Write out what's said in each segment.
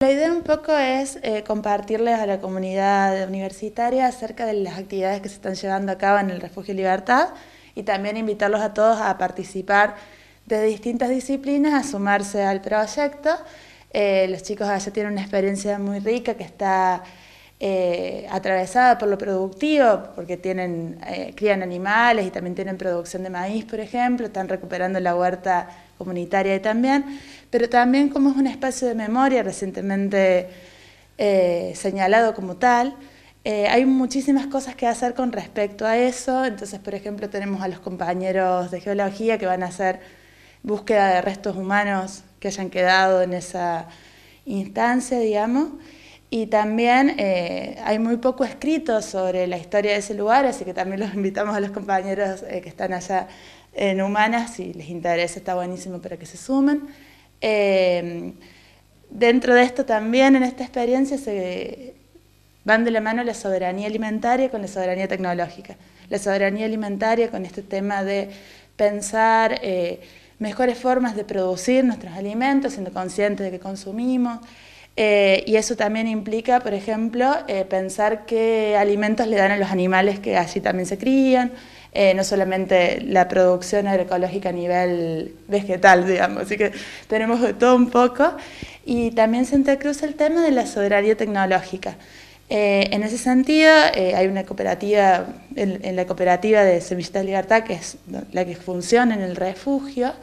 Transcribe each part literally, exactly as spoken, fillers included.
La idea un poco es eh, compartirles a la comunidad universitaria acerca de las actividades que se están llevando a cabo en el Refugio Libertad y también invitarlos a todos a participar de distintas disciplinas, a sumarse al proyecto. Eh, los chicos allá tienen una experiencia muy rica que está eh, atravesada por lo productivo, porque tienen, eh, crían animales y también tienen producción de maíz, por ejemplo, están recuperando la huerta comunitaria y también, pero también como es un espacio de memoria recientemente eh, señalado como tal, eh, hay muchísimas cosas que hacer con respecto a eso. Entonces, por ejemplo, tenemos a los compañeros de geología que van a hacer búsqueda de restos humanos que hayan quedado en esa instancia, digamos, y también eh, hay muy poco escrito sobre la historia de ese lugar, así que también los invitamos a los compañeros eh, que están allá en Humanas, si les interesa está buenísimo para que se sumen. Eh, dentro de esto también, en esta experiencia, se van de la mano la soberanía alimentaria con la soberanía tecnológica. La soberanía alimentaria con este tema de pensar eh, mejores formas de producir nuestros alimentos, siendo conscientes de que consumimos, eh, y eso también implica, por ejemplo, eh, pensar qué alimentos le dan a los animales que allí también se crían, Eh, no solamente la producción agroecológica a nivel vegetal, digamos, así que tenemos de todo un poco. Y también se entrecruza el tema de la soberanía tecnológica. Eh, en ese sentido, eh, hay una cooperativa, en, en la cooperativa de Semillitas de Libertad, que es la que funciona en el refugio,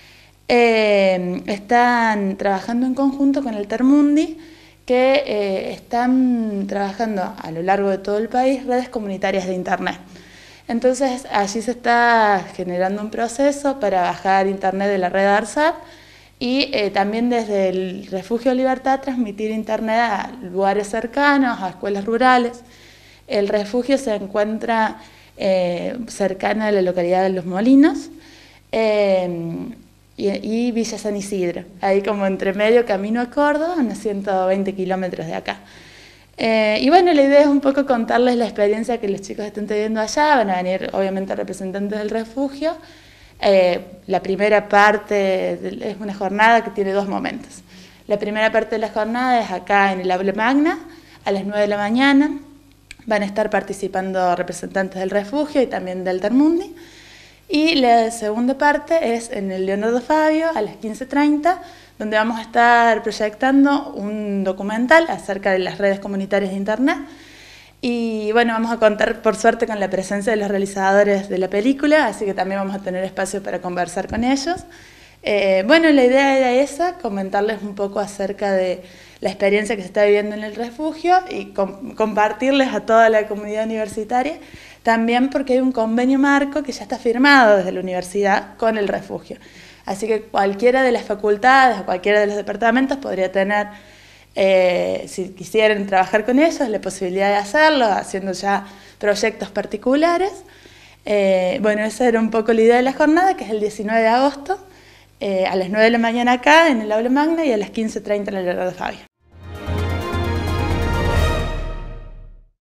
eh, están trabajando en conjunto con el Termundi, que eh, están trabajando a lo largo de todo el país redes comunitarias de Internet. Entonces allí se está generando un proceso para bajar internet de la red ARSAT y eh, también desde el Refugio Libertad transmitir internet a lugares cercanos, a escuelas rurales. El refugio se encuentra eh, cercano a la localidad de Los Molinos eh, y, y Villa San Isidro, ahí como entre medio camino a Córdoba, a unos ciento veinte kilómetros de acá. Eh, y bueno, la idea es un poco contarles la experiencia que los chicos están teniendo allá. Van a venir obviamente representantes del refugio. Eh, la primera parte de, es una jornada que tiene dos momentos. La primera parte de la jornada es acá en el aula magna, a las nueve de la mañana. Van a estar participando representantes del refugio y también del Termundi. Y la segunda parte es en el Leonardo Fabio a las quince treinta, donde vamos a estar proyectando un documental acerca de las redes comunitarias de Internet. Y bueno, vamos a contar por suerte con la presencia de los realizadores de la película, así que también vamos a tener espacio para conversar con ellos. Eh, bueno, la idea era esa, comentarles un poco acerca de la experiencia que se está viviendo en el refugio y com compartirles a toda la comunidad universitaria, también porque hay un convenio marco que ya está firmado desde la universidad con el refugio. Así que cualquiera de las facultades o cualquiera de los departamentos podría tener, eh, si quisieran trabajar con ellos, la posibilidad de hacerlo, haciendo ya proyectos particulares. Eh, bueno, esa era un poco la idea de la jornada, que es el diecinueve de agosto, eh, a las nueve de la mañana acá en el aula magna y a las quince treinta en el Leonardo Fabio.